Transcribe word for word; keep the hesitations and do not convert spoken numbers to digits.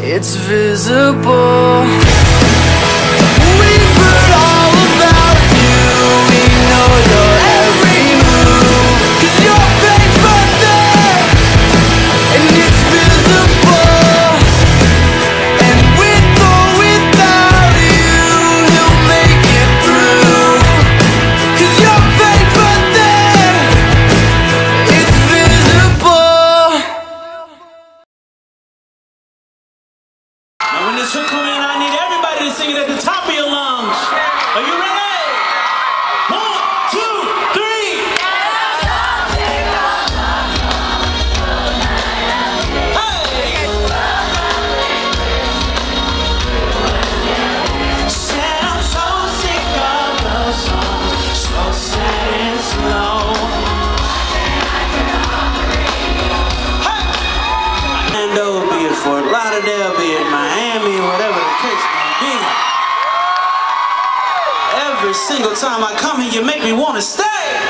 it's visible. We've heard all about you, we know your every move, 'cause you're paper there, and it's visible. And with or without you, you'll make it through, 'cause you're paper there, it's visible. Now when this hook come in, I need everybody to sing it at the top of your lungs. Are you ready? One, two, three. Hey! Said I'm so sick of love songs, so sad and slow. Hey! Orlando, be it Fort Lauderdale, be it Miami, whatever the case may be. Every single time I come here, you make me want to stay.